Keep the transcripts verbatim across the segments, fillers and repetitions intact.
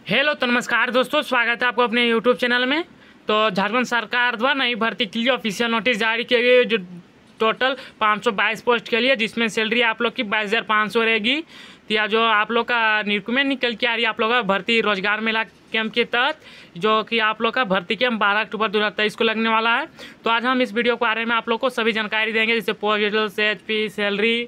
Hello तो नमस्कार दोस्तों, स्वागत है आपको अपने यूट्यूब चैनल में। तो झारखंड सरकार द्वारा नई भर्ती के लिए ऑफिशियल नोटिस जारी किए गए जो टोटल पाँच सौ बाईस पोस्ट के लिए, जिसमें सैलरी आप लोग की बाईस हज़ार पाँच सौ रहेगी। या जो आप लोग का रिक्रूटमेंट निकल के आ रही है आप लोग का भर्ती रोजगार मेला कैंप के तहत, जो कि आप लोग का भर्ती कैंप बारह अक्टूबर दो हज़ार तेईस को लगने वाला है। तो आज हम इस वीडियो के बारे में आप लोग को सभी जानकारी देंगे, जैसे post details, H P, salary.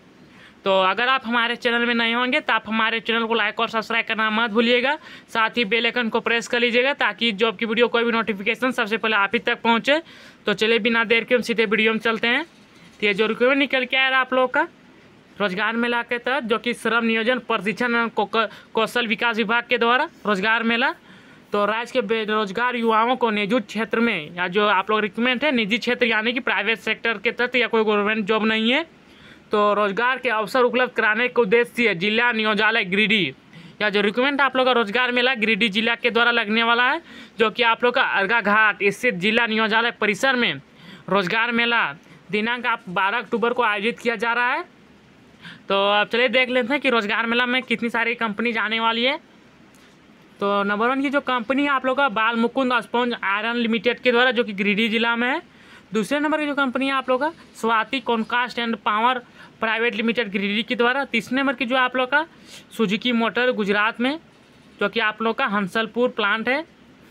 तो अगर आप हमारे चैनल में नए होंगे तो आप हमारे चैनल को लाइक और सब्सक्राइब करना मत भूलिएगा। साथ ही बेल आइकन को प्रेस कर लीजिएगा ताकि जॉब की वीडियो कोई भी नोटिफिकेशन सबसे पहले आप ही तक पहुंचे। तो चलिए बिना देर के हम सीधे वीडियो में चलते हैं। तो ये जो रिक्रूटमेंट निकल के आया रहा आप लोग का रोजगार मेला के तहत, जो कि श्रम नियोजन प्रशिक्षण एवं कौशल विकास विभाग के द्वारा रोजगार मेला। तो राज्य के बेरोजगार युवाओं को निजी क्षेत्र में, या जो आप लोग रिक्रूटमेंट है निजी क्षेत्र यानी कि प्राइवेट सेक्टर के तहत, या कोई गवर्नमेंट जॉब नहीं है, तो रोजगार के अवसर उपलब्ध कराने के उद्देश्य से जिला नियोजालय गिरिडीह, या जो रिक्रूटमेंट आप लोग का रोजगार मेला गिरिडीह जिला के द्वारा लगने वाला है, जो कि आप लोग का अर्गा घाट स्थित जिला नियोजालय परिसर में रोजगार मेला दिनांक आप बारह अक्टूबर को आयोजित किया जा रहा है। तो अब चलिए देख लेते हैं कि रोजगार मेला में कितनी सारी कंपनी जाने वाली है। तो नंबर वन की जो कंपनी है आप लोग का बाल मुकुंद स्पंज आयरन लिमिटेड के द्वारा, जो कि गिरिडीह जिला में है। दूसरे नंबर की जो कंपनी है आप लोग का Swati Concast and power private limited Giridih के द्वारा। तीसरे नंबर की जो आप लोग का सुजुकी मोटर गुजरात में, जो कि आप लोग का हंसलपुर प्लांट है।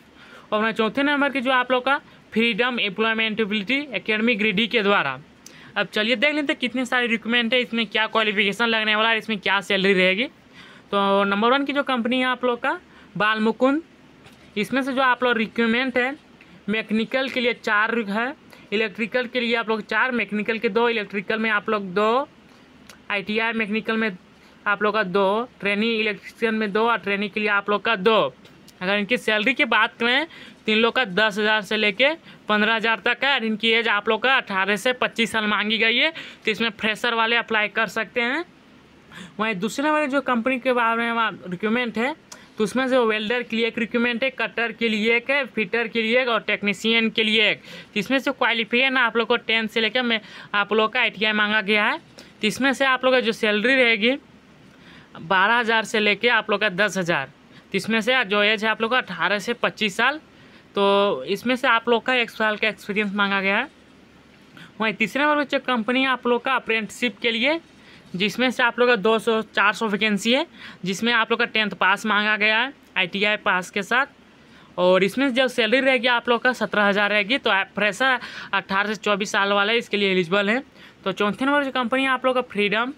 और चौथे नंबर की जो आप लोग का फ्रीडम एम्प्लॉयमेंटेबिलिटी एकेडमी गिरिडीह के द्वारा। अब चलिए देख लेते हैं कितनी सारी रिक्रूटमेंट है, इसमें क्या क्वालिफिकेशन लगने वाला है, इसमें क्या सैलरी रहेगी। तो नंबर वन की जो कंपनी है आप लोग का बाल मुकुंद, इसमें से जो आप लोग रिक्रूटमेंट है मैकेनिकल के लिए चार है, इलेक्ट्रिकल के लिए आप लोग चार, मैकेनिकल के दो, इलेक्ट्रिकल में आप लोग दो, आईटीआई मैकेनिकल में आप लोग का दो, ट्रेनिंग इलेक्ट्रिशियन में दो, और ट्रेनिंग के लिए आप लोग का दो। अगर इनकी सैलरी की बात करें तो इन लोग का दस हज़ार से लेके पंद्रह हज़ार तक है, और इनकी एज आप लोग का अठारह से पच्चीस साल मांगी गई है। तो इसमें फ्रेशर वाले अप्लाई कर सकते हैं। वहीं दूसरे वाले जो कंपनी के बारे में रिक्रूटमेंट है, तो उसमें से वेल्डर के लिए एक रिक्रूटमेंट है, कटर के लिए एक है, फिटर के लिए एक, और टेक्नीशियन के लिए एक। तो इसमें से क्वालिफिकेशन आप लोग को टेंथ से लेकर मैं आप लोग का आई टी आई मांगा गया है। तो इसमें से आप लोग का जो सैलरी रहेगी बारह हज़ार से लेके आप लोग का दस हज़ार। तो इसमें से जो एज है आप लोग का अठारह से पच्चीस साल। तो इसमें से आप लोग का एक साल का एक्सपीरियंस मांगा गया है। वहीं तीसरे नंबर पर जो कंपनी है आप लोग का अप्रेंटिसशिप के लिए, जिसमें से आप लोग का दो सौ चार सौ वैकेंसी है, जिसमें आप लोग का टेंथ पास मांगा गया है आईटीआई पास के साथ। और इसमें जो सैलरी रहेगी आप लोग का सत्रह हज़ार रहेगी। तो फ्रेशर अट्ठारह से चौबीस साल वाले इसके लिए एलिजिबल है। तो चौथे नंबर जो कंपनी है आप लोग का फ्रीडम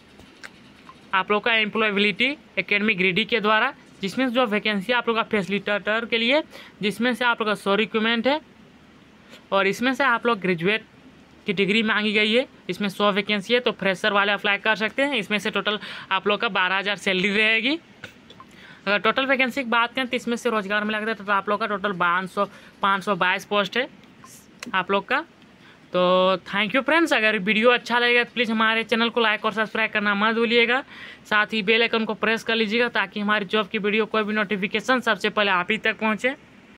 आप लोग का एम्प्लॉयबिलिटी एकेडमी गिरिडीह के द्वारा, जिसमें जो वैकेंसी आप लोग का फैसिलिटेटर के लिए, जिसमें से आप लोग का सौ रिक्रूटमेंट है, और इसमें से आप लोग ग्रेजुएट की डिग्री मांगी गई है। इसमें सौ वैकेंसी है, तो फ्रेशर वाले अप्लाई कर सकते हैं। इसमें से टोटल आप लोग का बारह हज़ार सैलरी रहेगी। अगर टोटल वैकेंसी की बात करें तो इसमें से रोजगार में लगता है तो आप लोग का टोटल पाँच सौ पाँच सौ बाईस पोस्ट है आप लोग का। तो थैंक यू फ्रेंड्स। अगर वीडियो अच्छा लगेगा तो प्लीज़ हमारे चैनल को लाइक और सब्सक्राइब करना मत भूलिएगा। साथ ही बेल आइकन को प्रेस कर लीजिएगा ताकि हमारी जॉब की वीडियो कोई भी नोटिफिकेशन सबसे पहले आप ही तक पहुँचे।